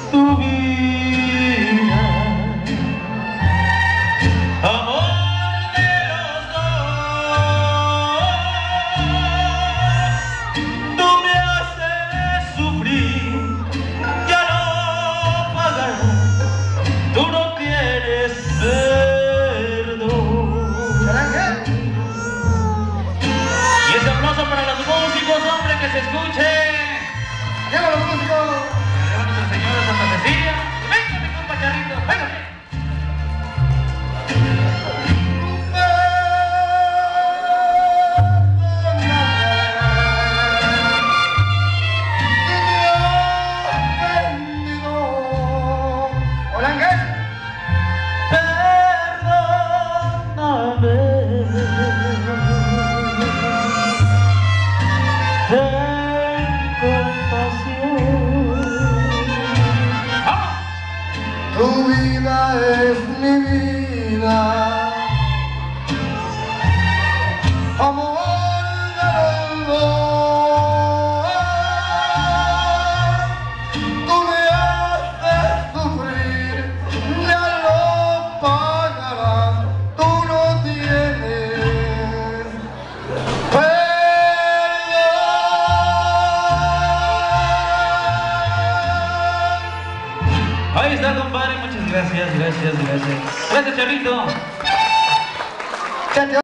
tu vida, amor de los dos. Tú me haces sufrir, ya no pagarás, tú no tienes perdón. Y ese aplauso para los músicos, hombre, que se escuche. ¡Lleva los músicos! Arriba Nuestra Señora Santa Cecilia. Venga, mi compa Charrito, venga. Tu vida es mi vida, amor de los dos. Tú me haces sufrir, ya lo pagarás, tú no tienes perdón. Ahí está, compadre, muchas gracias. Gracias, Charrito.